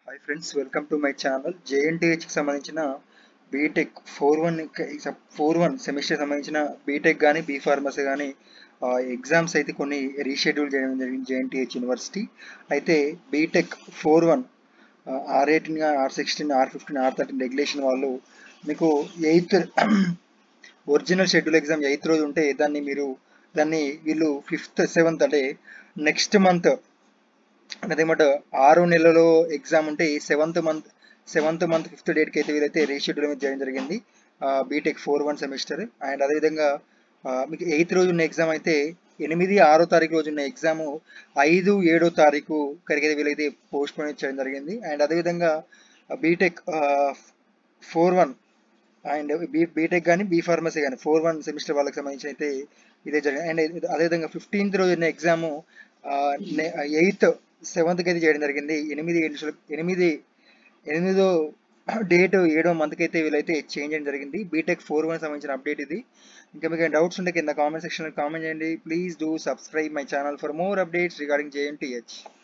Hi friends, welcome to my channel. జేఎన్టీహెచ్కి సంబంధించిన B Tech 4-1 semester సంబంధించిన బీటెక్ కానీ బీ ఫార్మసీ కానీ ఎగ్జామ్స్ అయితే కొన్ని రీషెడ్యూల్ చేయడం జరిగింది జేఎన్టీహెచ్ యూనివర్సిటీ. అయితే B Tech 4-1 R18, R16, R15, R13 regulation వాళ్ళు మీకు 8th original schedule exam 8th రోజు ఉంటే దాన్ని వీళ్ళు 5th 7th అంటే నెక్స్ట్ మంత్ అదేమాట 6 నెలలో ఎగ్జామ్ ఉంటే సెవెంత్ మంత్ 5th డేట్కి అయితే వీలైతే రీషెడ్యూల్ అనేది చేయడం జరిగింది బీటెక్ 4-1 సెమిస్టర్. అండ్ అదేవిధంగా మీకు 8th రోజు ఉన్న ఎగ్జామ్ అయితే 8-6 తారీఖు రోజు ఉన్న ఎగ్జాము 5-7 తారీఖు కరిగేది వీలైతే పోస్ట్ పోన్ చేయడం జరిగింది. అండ్ అదేవిధంగా బీటెక్ 4-1 అండ్ బీటెక్ కానీ బీ ఫార్మసీ కానీ 4-1 సెమిస్టర్ వాళ్ళకి సంబంధించి అయితే ఇదే జరిగింది. అండ్ అదేవిధంగా 15th రోజు ఉన్న ఎగ్జాము 8th 7th అయితే చేయడం జరిగింది. 8వ డేట్ 7వ మంత్కి అయితే వీళ్ళైతే చేంజ్ చేయడం జరిగింది. బీటెక్ 4-1 సంబంధించిన అప్డేట్ ఇది. ఇంకా మీకు డౌట్స్ ఉంటే కింద కామెంట్ సెక్షన్లో కామెంట్ చేయండి. Please do subscribe my channel for more updates regarding JNTH.